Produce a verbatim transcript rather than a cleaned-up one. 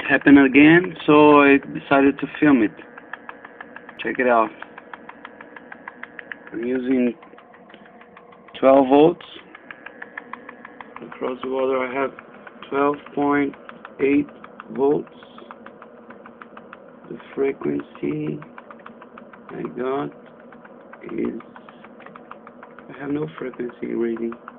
happened again, so I decided to film it. Check it out. I'm using twelve volts. Across the water I have twelve point eight volts. The frequency I got is, I have no frequency reading.